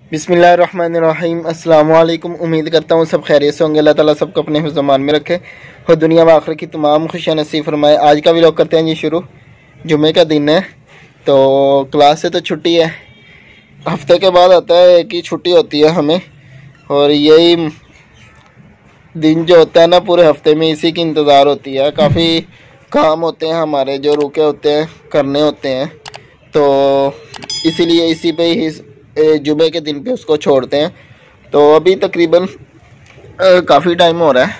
बिस्मिल्लाहिर्रहमानिर्रहीम। अस्सलाम वालेकुम। उम्मीद करता हूँ सब खैरियत से होंगे। अल्लाह ताला सबको अपने ज़मान में रखे और दुनिया व आखिरत की तमाम खुशियाँ नसीब फरमाए। आज का व्लॉग करते हैं जी शुरू। जुमे का दिन है तो क्लास से तो छुट्टी है, हफ्ते के बाद आता है कि छुट्टी होती है हमें, और यही दिन जो होता है ना पूरे हफ्ते में इसी की इंतज़ार होती है। काफ़ी काम होते हैं हमारे जो रुके होते हैं, करने होते हैं, तो इसीलिए इसी पे ही जुमे के दिन पे उसको छोड़ते हैं। तो अभी तकरीबन काफ़ी टाइम हो रहा है,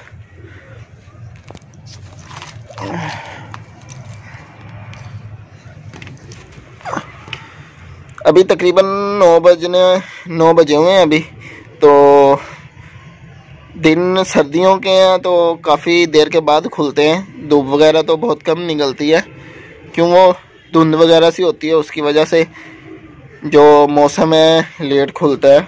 अभी तकरीबन 9 बजे हुए हैं अभी। तो दिन सर्दियों के हैं तो काफ़ी देर के बाद खुलते हैं। धूप वगैरह तो बहुत कम निकलती है, क्यों वो धुंध वगैरह सी होती है, उसकी वजह से जो मौसम है लेट खुलता है।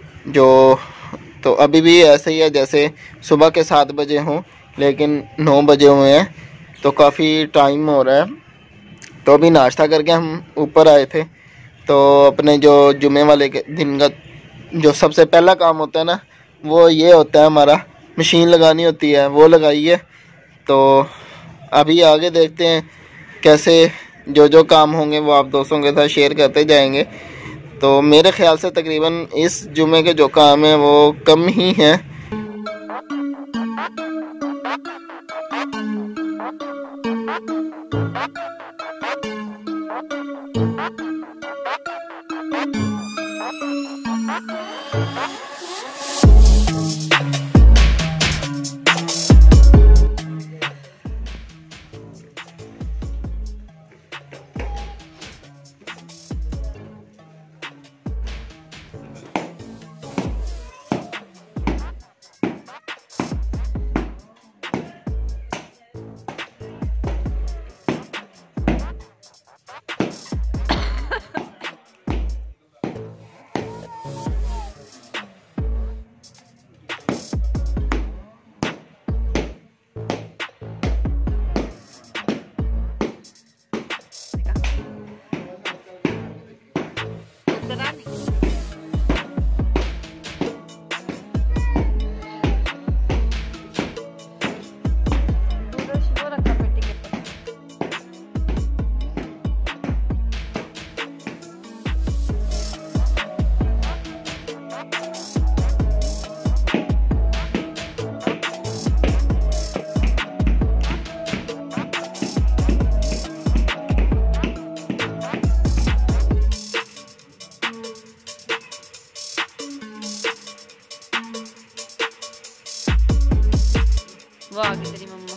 तो अभी भी ऐसे ही है जैसे सुबह के 7 बजे हों, लेकिन 9 बजे हुए हैं तो काफ़ी टाइम हो रहा है। तो अभी नाश्ता करके हम ऊपर आए थे। तो अपने जो जुमे वाले के दिन का जो सबसे पहला काम होता है ना, वो ये होता है हमारा, मशीन लगानी होती है, वो लगाई है। तो अभी आगे देखते हैं कैसे जो काम होंगे वो आप दोस्तों के साथ शेयर करते जाएंगे। तो मेरे ख्याल से तकरीबन इस जुमे के जो काम हैं वो कम ही हैं। वो आ गई तेरी मम्मा।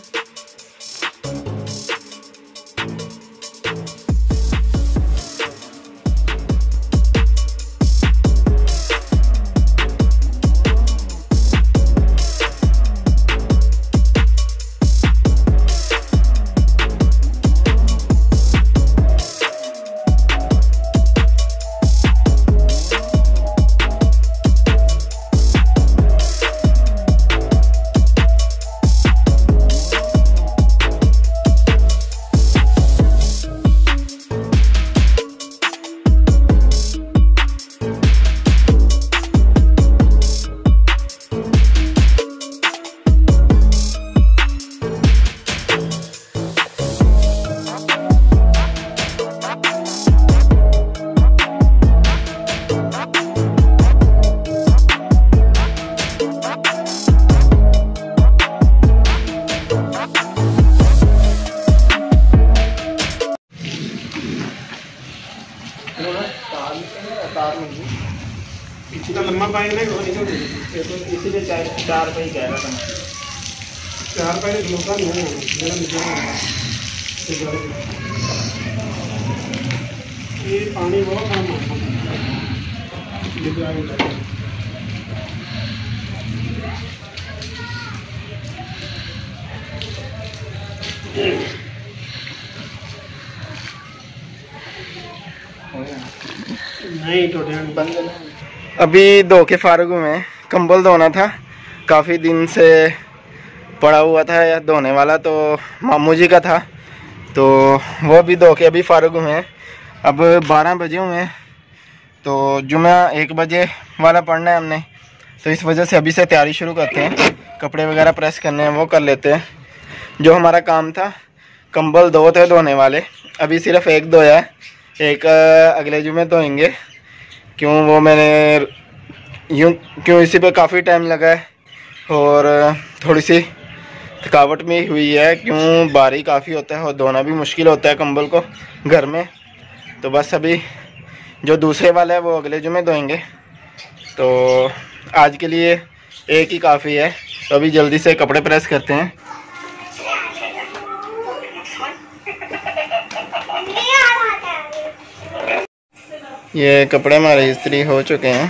इतना लंबा पाइप नहीं इसीलिए 4 पे ही कह रहा था। 4 पे धोखा नहीं है मेरा। ये पानी बहुत कम नहीं तो बंद। अभी धो के फारग हुए हैं। कंबल धोना था, काफ़ी दिन से पड़ा हुआ था या धोने वाला, तो मामू जी का था, तो वो भी धो के अभी फारग हुए हैं। अब 12 बजे हुए हैं तो जुम्मा 1 बजे वाला पढ़ना है हमने, तो इस वजह से अभी से तैयारी शुरू करते हैं। कपड़े वगैरह प्रेस करने हैं वो कर लेते हैं। जो हमारा काम था, कंबल 2 थे धोने वाले, अभी सिर्फ 1 धोया है, एक अगले जुम्मे धोएंगे। क्यों वो मैंने यूँ क्यों इसी पे काफ़ी टाइम लगा है और थोड़ी सी थकावट भी हुई है, क्यों भारी काफ़ी होता है और धोना भी मुश्किल होता है कंबल को घर में। तो बस अभी जो दूसरे वाला है वो अगले जुम्मे धोएंगे, तो आज के लिए 1 ही काफ़ी है। तो अभी जल्दी से कपड़े प्रेस करते हैं। ये कपड़े हमारे इस्त्री हो चुके हैं,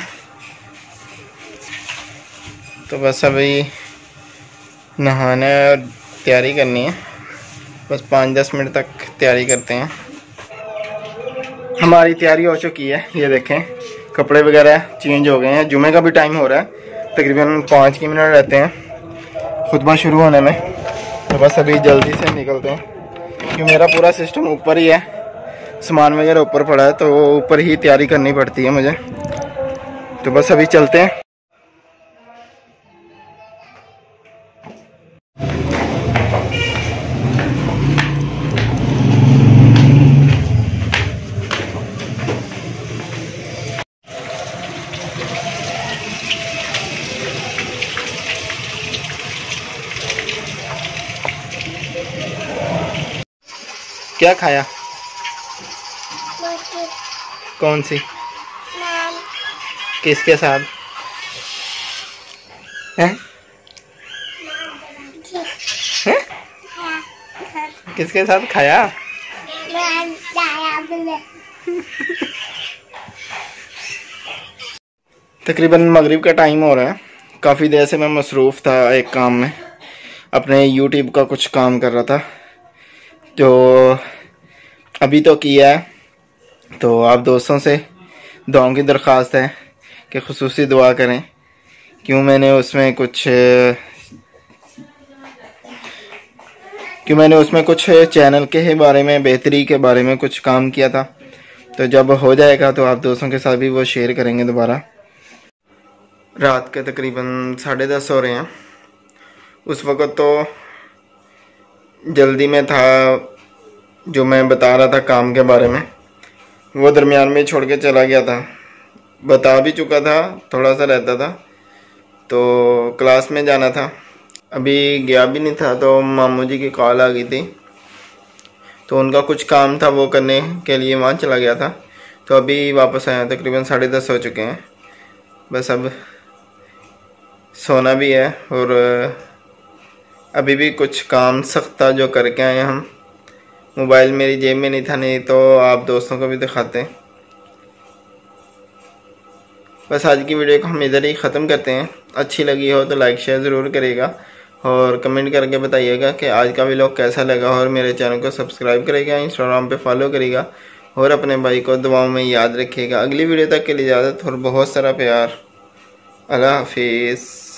तो बस अभी नहाना और तैयारी करनी है। बस 5-10 मिनट तक तैयारी करते हैं। हमारी तैयारी हो चुकी है, ये देखें कपड़े वगैरह चेंज हो गए हैं। जुमे का भी टाइम हो रहा है, तकरीबन 5 मिनट रहते हैं खुतबा शुरू होने में। तो बस अभी जल्दी से निकलते हैं, क्योंकि मेरा पूरा सिस्टम ऊपर ही है, सामान वगैरह ऊपर पड़ा है, तो ऊपर ही तैयारी करनी पड़ती है मुझे। तो बस अभी चलते हैं। क्या खाया? कौन सी? किसके साथ हैं? हैं? किसके साथ खाया? तकरीबन मगरिब का टाइम हो रहा है। काफ़ी देर से मैं मसरूफ़ था एक काम में, अपने यूट्यूब का कुछ काम कर रहा था, जो अभी तो किया है। तो आप दोस्तों से दुआओं की दरख्वास्त है कि खुसूसी दुआ करें, क्यों मैंने उसमें कुछ चैनल के बारे में, बेहतरी के बारे में कुछ काम किया था। तो जब हो जाएगा तो आप दोस्तों के साथ भी वो शेयर करेंगे दोबारा। रात के तकरीबन 10:30 हो रहे हैं। उस वक़्त तो जल्दी में था, जो मैं बता रहा था काम के बारे में, वो दरमियान में छोड़ के चला गया था। बता भी चुका था, थोड़ा सा रहता था, तो क्लास में जाना था, अभी गया भी नहीं था। तो मामू जी की कॉल आ गई थी, तो उनका कुछ काम था वो करने के लिए वहाँ चला गया था। तो अभी वापस आया, तकरीबन 10:30 हो चुके हैं। बस अब सोना भी है, और अभी भी कुछ काम सख्त था जो करके आए हम। मोबाइल मेरी जेब में नहीं था, नहीं तो आप दोस्तों को भी दिखाते हैं। बस आज की वीडियो को हम इधर ही ख़त्म करते हैं। अच्छी लगी हो तो लाइक शेयर ज़रूर करिएगा और कमेंट करके बताइएगा कि आज का व्लॉग कैसा लगा, और मेरे चैनल को सब्सक्राइब करिएगा, इंस्टाग्राम पे फॉलो करिएगा, और अपने भाई को दुआओं में याद रखिएगा। अगली वीडियो तक के लिए इजाज़त और बहुत सारा प्यार। अल्लाह हाफिज़।